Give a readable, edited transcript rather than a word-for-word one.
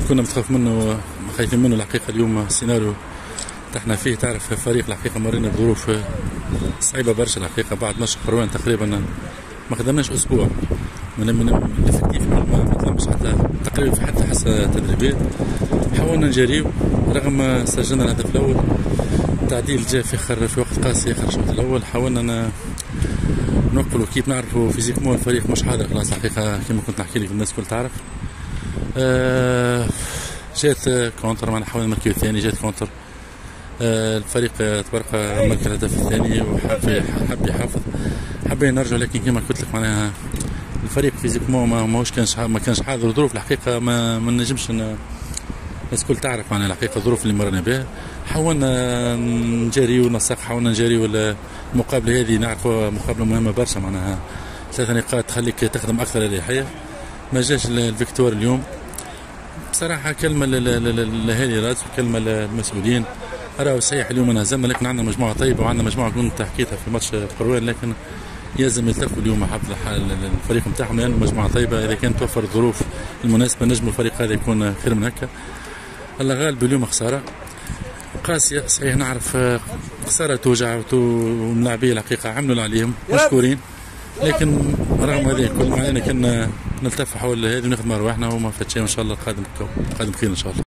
كنا متخوف منه خايفين منه الحقيقه. اليوم السيناريو احنا فيه تعرف فريق الحقيقه مرينا بظروف صعيبه برشا الحقيقه. بعد ماتش قروان تقريبا ما خدمناش اسبوع من الافكتيف ما تلمش حتى تقريبا في حتى حصه تدريبات. حاولنا نجريو رغم سجلنا الهدف الاول. التعديل جاء في وقت قاسي اخر الشوط الاول. حاولنا نوقفوا كيف نعرفوا فيزيكمون الفريق مش حاضر خلاص الحقيقه كما كنت نحكي لك الناس الكل تعرف. جات كونتر معنا حاولنا نمركيو الثاني جات كونتر. الفريق تبارك مارك الهدف الثاني وحب يحافظ. حبينا نرجع لكن كما قلت لك معناها الفريق فيزيكمون ما كانش حاضر. ظروف الحقيقه ما نجمش الناس الكل تعرف معناها الحقيقه الظروف اللي مرينا بها. حاولنا نجاريو ونسق حاولنا نجاريو المقابله هذه نعرفوا مقابله مهمه برشا معناها 3 نقاط تخليك تخدم اكثر اريحيه. ما جاش الفيكتور اليوم بصراحه. كلمه لهالي راس وكلمه للمسؤولين. راهو صحيح اليوم انهزمنا لكن عندنا مجموعه طيبه وعندنا مجموعه كنت حكيتها في ماتش قروان لكن يلزم يلتقوا اليوم الفريق نتاعهم لانه مجموعه طيبه. اذا كانت توفر الظروف المناسبه نجم الفريق هذا يكون خير من هكا. الله غالب اليوم خساره قاسيه صحيح نعرف خساره توجع واللاعبين الحقيقه عملوا اللي عليهم مشكورين لكن رغم هذه الكل علينا كنا نلتف حول هذه وناخذ ارواحنا وما فات شيء وان شاء الله القادم خير ان شاء الله.